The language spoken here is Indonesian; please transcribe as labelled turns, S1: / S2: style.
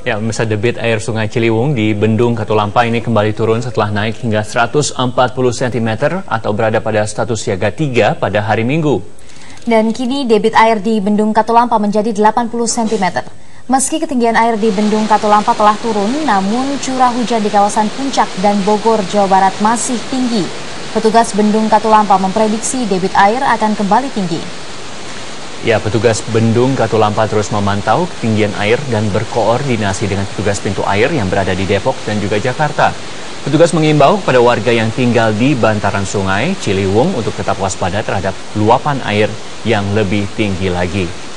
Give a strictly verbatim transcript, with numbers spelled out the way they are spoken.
S1: Ya, pemirsa, debit air Sungai Ciliwung di Bendung Katulampa ini kembali turun setelah naik hingga seratus empat puluh sentimeter atau berada pada status siaga tiga pada hari Minggu.
S2: Dan kini debit air di Bendung Katulampa menjadi delapan puluh sentimeter. Meski ketinggian air di Bendung Katulampa telah turun, namun curah hujan di kawasan Puncak dan Bogor, Jawa Barat masih tinggi. Petugas Bendung Katulampa memprediksi debit air akan kembali tinggi.
S1: Ya, petugas Bendung Katulampa terus memantau ketinggian air dan berkoordinasi dengan petugas pintu air yang berada di Depok dan juga Jakarta. Petugas mengimbau kepada warga yang tinggal di bantaran Sungai Ciliwung untuk tetap waspada terhadap luapan air yang lebih tinggi lagi.